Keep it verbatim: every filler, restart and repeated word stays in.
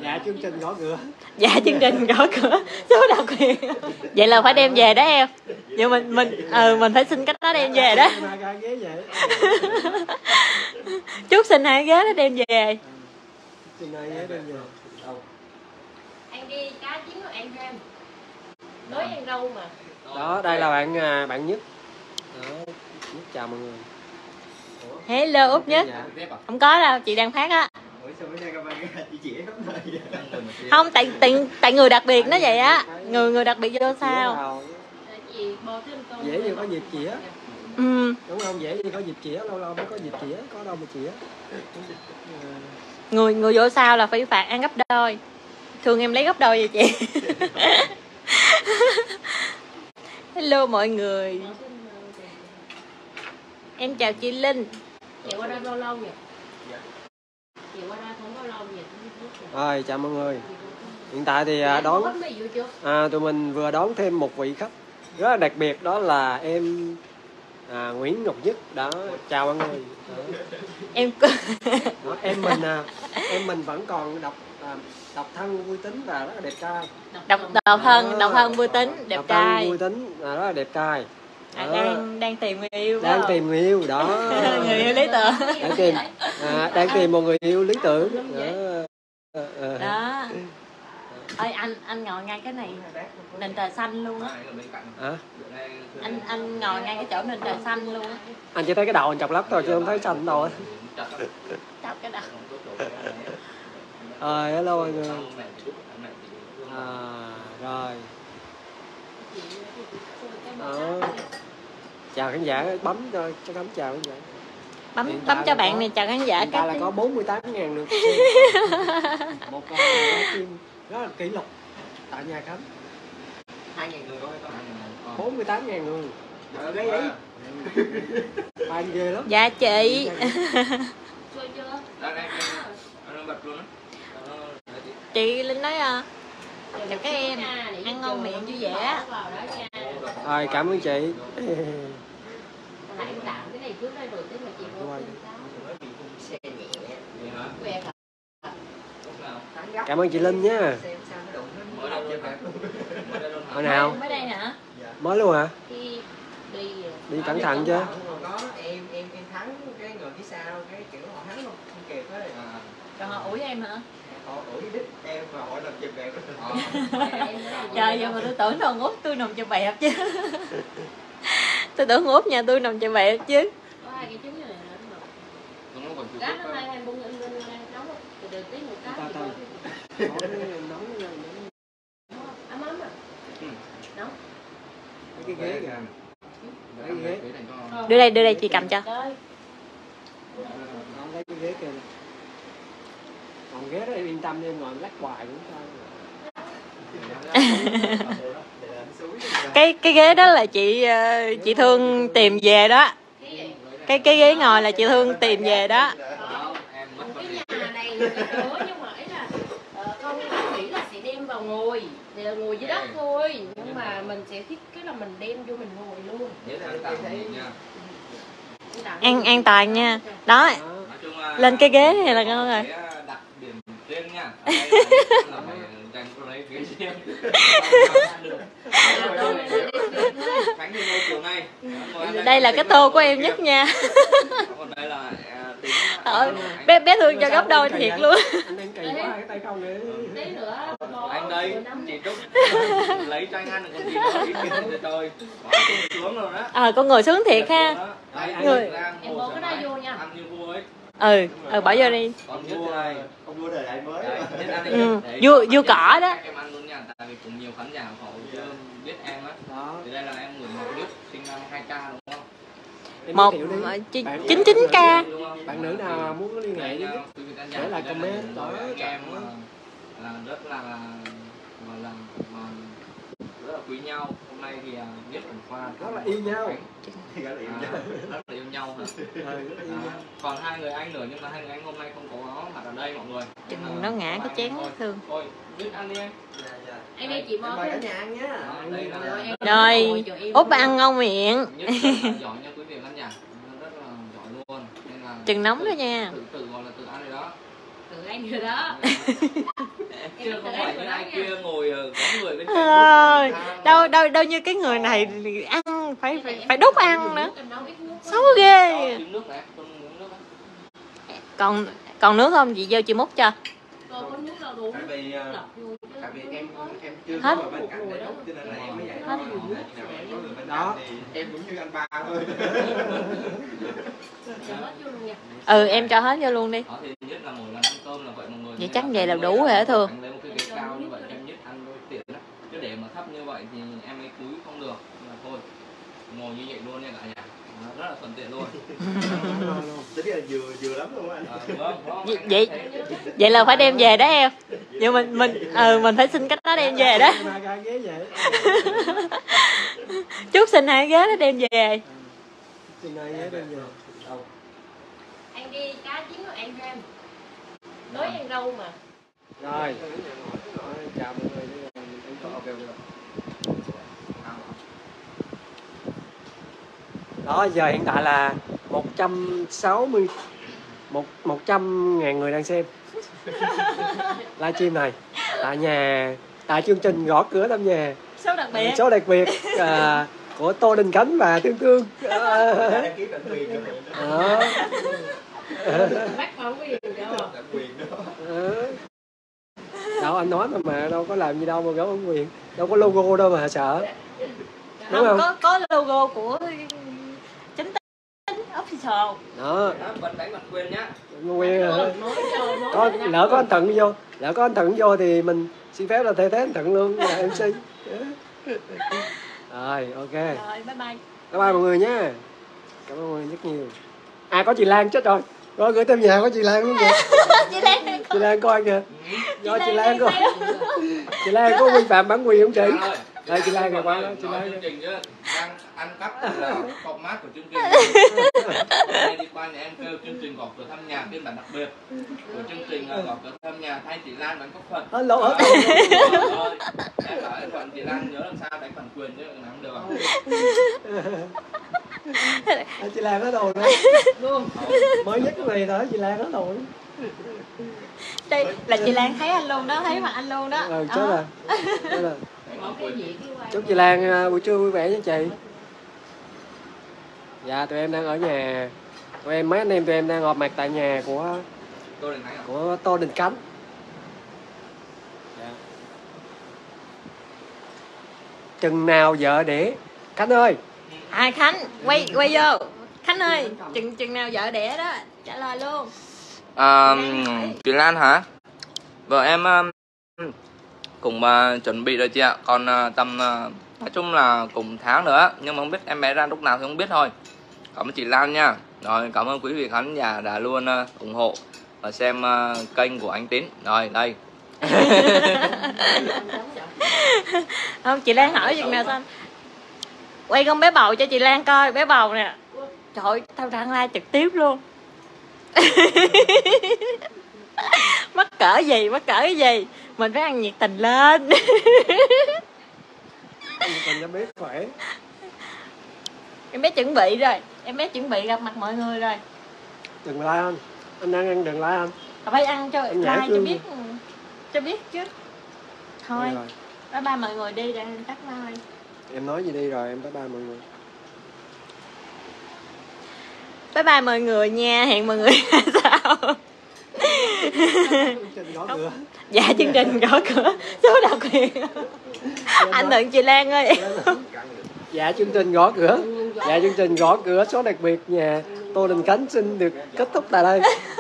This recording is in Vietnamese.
Dạ chương trình gõ cửa. Dạ chương trình gõ cửa số đặc biệt. Vậy là phải đem về đó em. Vậy mình mình ừ mình phải xin cách đó đem về đó. Chút xin hai ghế đó đem về. Xin hai ghế đem về. Ăn đi cá chín của ăn thêm. Tối ăn rau mà. Đó, đây là bạn bạn Nhất. Đó, Nhất chào mọi người. Hello Út Nhất. Không có đâu, chị đang phát á. Không, tại tại tại người đặc biệt nó vậy á, người người đặc biệt vô sao? Dễ gì có dịp chĩa. Ừ. Đúng không? Dễ gì có dịp chĩa, lâu lâu mới có dịp chĩa, có đâu mà chĩa. Người người vô sao là phải phạt ăn gấp đôi. Thường em lấy gấp đôi vậy chị. Hello mọi người. Em chào chị Linh. Chị qua đây bao lâu vậy? Chị qua đây không bao lâu vậy? Rồi, chào mọi người. Hiện tại thì đón à, tụi mình vừa đón thêm một vị khách rất là đặc biệt, đó là em à, Nguyễn Ngọc Nhất. Đó, chào mọi người. Đó. Em đó, em mình à, em mình vẫn còn độc à, độc thân vui tính và rất là đẹp trai. Độc độc thân, độc thân vui tính, đẹp độc trai. Thân vui tính và rất là đẹp trai. À, đang đang tìm người yêu. Đang không? tìm người yêu đó. Người yêu lý tưởng. Đang tìm à, đang tìm một người yêu lý tưởng. Đó. À, đó. Ơi anh anh ngồi ngay cái này nền trời xanh luôn á. À? Anh anh ngồi ngay cái chỗ nền trời xanh luôn á. Anh chỉ thấy cái đầu anh chọc lắm thôi chứ không thấy xanh đâu á. Chọc cái đầu. Rồi hello mọi người. À, rồi. Đó. Chào khán giả, bấm thôi, cho bấm chào khán giả. Bấm bấm cho bạn có, này chào khán giả. Hiện tại là có bốn mươi tám ngàn lượt một con livestream rất là kỷ lục tại nhà Khánh. hai ngàn người thôi, bốn mươi tám ngàn người. Đấy ấy. Fan ghê lắm. Dạ chị. Chị Linh nói à, chào các em, ăn ngon miệng vui vẻ. Rồi cảm ơn chị. Cảm ơn chị Linh nha. Hồi nào? Mới đây hả? Mới luôn hả? Đi đi đi cẩn thận chứ. Có em em em thắng cái người phía sau cái kiểu họ thắng không không kịp ấy. Rồi họ ủi em hả? Họ ủi đít em và họ làm chụp bẹp. Trời giờ mà tôi tưởng đâu Út tôi nằm chụp bẹp chứ. Tôi tưởng Út nhà tôi nằm chụp bẹp chứ. Có hai cái trứng này nữa. Cá nó hai hai bông lên lên nấu từ từ tí một cá. Ấm ấm à. Nấu. Cái ghế kìa. Cái ghế. Đưa đây, đưa đây chị cầm cho. Lấy cái ghế kìa. Còn ghế đó em yên tâm đi, em ngồi lắc hoài cũng sao. cái cái ghế đó là chị chị Thương tìm về đó. Cái cái ghế ngồi là chị Thương tìm về đó. Cái nhà này cửa nhưng mà ấy là không nghĩ là sẽ đem vào ngồi, để ngồi dưới đất thôi, nhưng mà mình sẽ thiết cái là mình đem vô mình ngồi luôn. An an toàn nha. Đó. Lên cái ghế này là ngon rồi. Đặt điểm riêng nha. Đây là cái tô của em Nhất nha. Ờ, bé bé Thương cho gấp đôi thiệt luôn. Anh đang kỳ quá cái tay không nữa. Tí nữa anh đây chị Trúc lấy cho anh ăn còn gì đó ít tiền rồi xuống rồi đó. Ờ con ngồi xuống thiệt ha. Người em bỏ cái đó vô nha. Ăn như vua ấy. Ừ, ừ bỏ vô đi. Còn vua này, Ông vua đời đại mới. Ừ, vua vua cỏ đó. Em ăn luôn nha, tại vì cũng nhiều khán giả họ biết em á. Đó. Thì đây là em người Ngọc Nhất, sinh năm hai K đúng không? Một chín chín k. Bạn nữ nào muốn liên hệ với để lại comment đó em là rất là gọi là rất là quý nhau. Hôm nay thì Nhất cùng Khoa rất là yêu nhau. Rất là yêu nhau hả? Còn hai người anh nữa nhưng mà hai người anh hôm nay không có mặt ở đây mọi người. Chừng nó ngã cái chén Thương. Thôi, Nhất ăn đi em. Anh đây chị mời cả nhà ăn nhá. Rồi, Út ăn ngon miệng. Nhất rất là giỏi nha quý vị khán giả. Rất là giỏi luôn. Nên là Chừng nóng đó nha. Tự tự gọi là tự ăn rồi đó. tự An rồi đó. Chứ không phải như ai kia ngồi có người bên à, đâu đâu đâu như cái người này thì ăn phải phải, phải đút ăn nữa, xấu ghê. Còn còn nước không chị vô chị múc cho. Có nước đâu đủ. Tại vì tại vì em em chưa hết có bên cạnh để đốt cho nên là em mới vậy hết. Đó em cũng như anh ba thôi. Ừ em cho hết vô luôn đi. Đó thì nhất là mỗi lần ăn cơm là vậy mọi người. Vậy chắc vậy là đủ rồi hả Thường? Lấy một cái ghế cao như vậy em nhất ăn đôi tiện đó. Chứ để mà thấp như vậy thì em ấy cúi không được. Nên là thôi ngồi như vậy luôn nha cả nhà. Nó rất là thuận tiện luôn. Tính là vừa vừa lắm luôn anh. À, vâng, vâng, vậy vậy, vậy là phải đem về đó em. Vậy mình mình ừ mình phải xin cách đó đem về đó. hai ghế vậy. Chút xin hai ghế đó đem về. Xin hai ghế đem về. Ăn đi cá chín rồi ăn thêm. Nói ăn rau mà. Rồi. Chào mọi người. Ok ok. Đó giờ hiện tại là một trăm sáu mươi một một trăm ngàn người đang xem livestream này tại nhà, tại chương trình gõ cửa thăm nhà Số đặc biệt. số đặc biệt à, của Tô Đình Khánh và Tương Tương. Đó. Bắt không có gì đâu. Đâu anh nói mà mà đâu có làm gì đâu mà gõ bản quyền, đâu có logo đâu mà sợ. Đúng không? Có có logo của Chánh Tính Official. Đó. Bật đánh bản quyền nhá. Quyền rồi. Có lỡ có anh Thận vô, lỡ có anh Thận vô thì mình xin phép là thay thế anh Thận luôn là em xê. Rồi ok. Rồi bye bye. Bye bye mọi người nha. Cảm ơn mọi người rất nhiều. À có chị Lan chết rồi. Rồi gửi tới nhà có chị Lan luôn kìa. Chị Lan Chị Lan coi kìa. Do chị Lan coi. Chị Lan có vi phạm bản quyền không chị? Đây chị Lan rồi qua đó, chị Lan. Chương trình chứ đang ăn cắp là format của chương trình. Đây đi qua nhà em kêu chương trình gõ cửa thăm nhà phiên bản đặc biệt của chương trình là gõ cửa thăm nhà thay chị Lan đánh cốc Phật. Hết lỗ hết. Rồi. Em bảo em còn chị Lan nhớ làm sao đánh bản quyền chứ làm được. À, chị Lan hết đồ nữa. Mới nhất cái này thôi chị Lan hết đồ. Đây là chị Lan thấy anh luôn đó, thấy mặt anh luôn đó. Ừ chết rồi. Chết rồi. Cái gì cái quay. Chúc chị Lan buổi trưa vui vẻ nha chị. Dạ tụi em đang ở nhà. Tụi em mấy anh em tụi em đang họp mặt tại nhà của Tô Đình Khánh à? của Tô Đình Khánh. Dạ. Chừng nào vợ đẻ? Khánh ơi. À Khánh, quay quay vô. Khánh ơi, chừng chừng nào vợ đẻ đó, trả lời luôn. À, chị Lan hả? Vợ em uh, cũng uh, chuẩn bị rồi chị ạ. Còn uh, tầm uh, nói chung là cùng tháng nữa. Nhưng mà không biết em bé ra lúc nào thì không biết thôi. Cảm ơn chị Lan nha. Rồi cảm ơn quý vị khán giả đã luôn uh, ủng hộ và xem uh, kênh của anh Tín. Rồi đây. Không, chị Lan hỏi chừng nào xong quay con bé bầu cho chị Lan coi. Bé bầu nè. Trời ơi, tao đang like trực tiếp luôn. Mắc cỡ gì, mắc cỡ cái gì. Mình phải ăn nhiệt tình lên. Còn em bé khỏe. Em bé chuẩn bị rồi. Em bé chuẩn bị gặp mặt mọi người rồi. Đừng like anh. Anh đang ăn đừng like anh. Phải ăn cho Em like nhảy cho cương. biết. Cho biết chứ. Thôi, Rồi. bye bye mọi người đi để tắt like. Em nói gì đi rồi em bye bye mọi người. Bye bye mọi người nha. Hẹn mọi người sao? Chương trình gõ cửa. Dạ chương trình gõ cửa số đặc biệt. Anh Thuận chị Lan ơi. Dạ chương trình gõ cửa. Dạ chương trình gõ cửa số đặc biệt nhà Tô Đình Khánh xin được kết thúc tại đây.